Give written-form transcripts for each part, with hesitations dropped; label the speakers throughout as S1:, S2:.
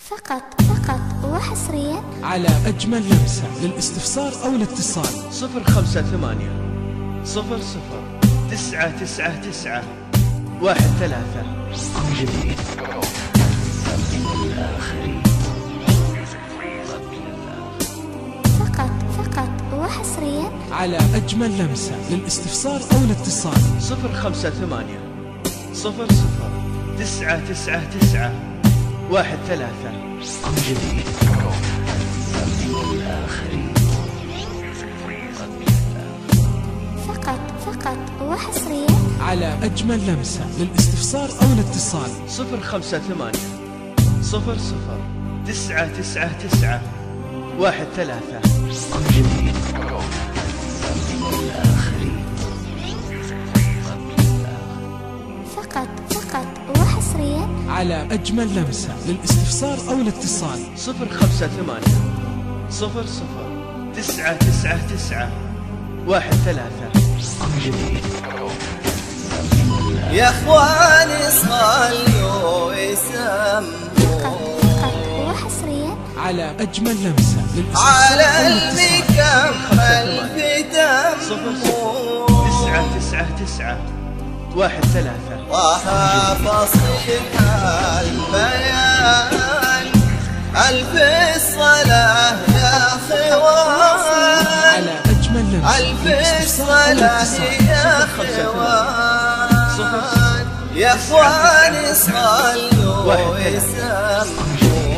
S1: فقط وحصريا
S2: على أجمل لمسة. للاستفسار أو الاتصال
S3: 058 00 999 13.
S4: جديد
S1: فقط وحصريا
S2: على أجمل لمسة. للاستفسار أو الاتصال
S3: 058 00 999 13.
S4: جديد
S1: فقط وحصريا
S2: على أجمل لمسة. للاستفسار أو الاتصال
S3: 058 00 999 13.
S4: جديد
S1: فقط وحصريا
S2: على أجمل لمسة. للاستفسار أو الاتصال
S3: 058 00 999 13.
S4: جديد
S5: يا اخواني صلوا وسموا
S1: وحصريا
S2: على أجمل لمسة. للاستفسار
S5: على
S2: أو الاتصال
S5: المكمل في
S3: 0
S5: دمه
S3: 999 13.
S5: طه فصيح البيان ألف الصلاة يا خوان
S2: على أجمل لمسة.
S5: ألف
S2: للاستفسار أو
S5: الصلاة
S2: الاتصال
S5: يا خوان يا اخواني صلوا وسموا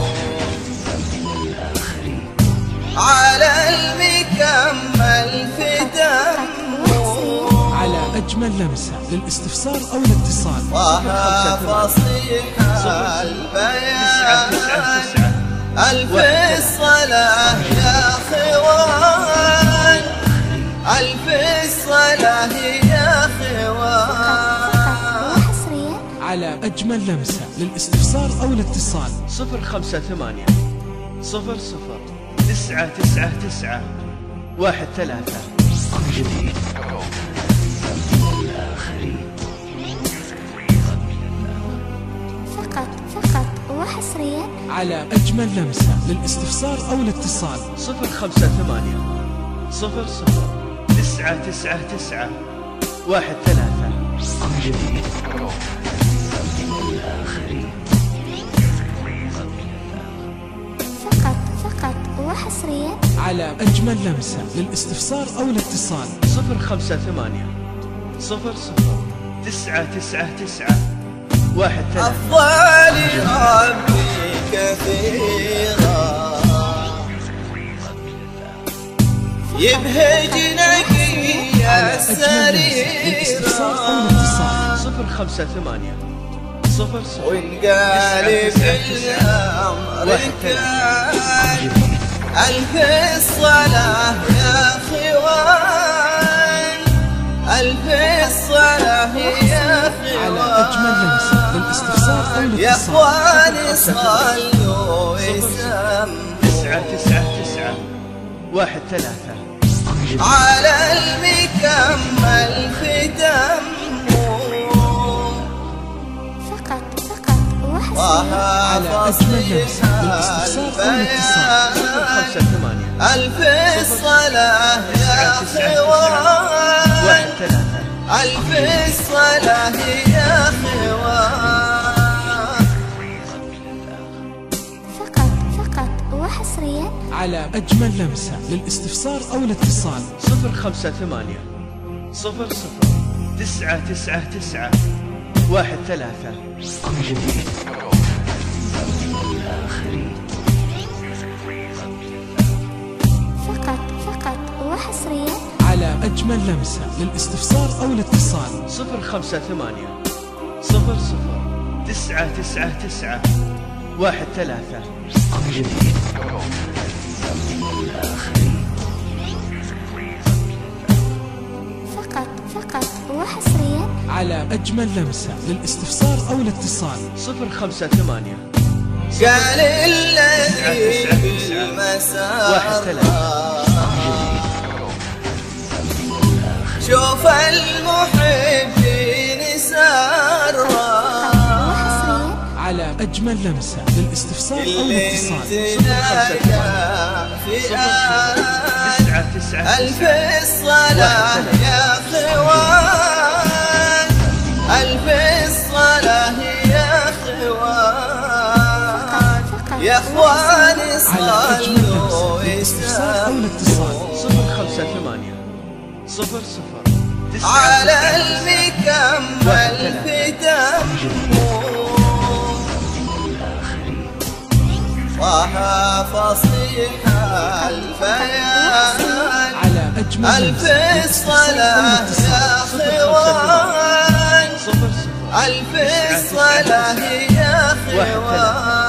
S5: على المكمل في دمه
S2: على أجمل لمسة. للاستفسار أو الاتصال
S5: طه فصيح البيان
S3: 999
S5: ألف الصلاة يا خوان ألف الصلاة يا خوان
S1: وحصريا
S2: على أجمل لمسة. للاستفسار أو الاتصال
S3: 058 00 999 13.
S4: جديد
S1: فقط وحصريا
S2: على أجمل لمسة. للاستفسار أو الاتصال
S3: 058 00 999 13.
S4: جديد
S1: فقط وحصريا
S2: على أجمل لمسة. للاستفسار أو الاتصال
S3: 058 00 999 13.
S5: أفضل ربي كثيرا يبهج نقي
S2: على أجمل لمسة. للاستفسار أو
S5: السريرا
S2: الاتصال
S3: 058 00
S5: وانقالب الأمر كان ألف الصلاة يا خوان ألف الصلاة يا
S2: على أجمل لمسة. للاستفسار أو
S5: خوان يا
S2: الاتصال
S5: اخواني صلوا وسموا
S3: 999 13.
S5: على المكمل في دمه
S1: فقط وحصريا
S5: طه
S2: على أجمل
S5: فصيح
S2: لمسة. للاستفسار أو الاتصال
S5: البيان
S3: 058
S5: ألف الصلاة يا
S3: 999
S5: خوان
S3: 13.
S5: ألف الصلاة يا خوان
S1: فقط وحصريا
S2: على أجمل لمسة. للاستفسار أو الاتصال
S3: 058 00 999 13.
S4: جديد
S1: فقط وحصريا
S2: على أجمل لمسة. للاستفسار أو الاتصال
S3: 058 00 999 13.
S4: جديد
S1: فقط وحصريا
S2: على أجمل لمسة. للاستفسار أو الاتصال
S3: 058
S5: قال الذي بالمسار شوف المحبين سارا
S2: على أجمل لمسة للاستفسار أو الاتصال.
S5: ألف الصلاة يا خوان، ألف الصلاة يا خوان، يا اخواني صلوا وسلموا
S3: 058 00
S5: على المكمل في دمه، صاح فصيح البيان
S2: على أجمل
S5: ألف الصلاة يا خوان، ألف الصلاة يا خوان.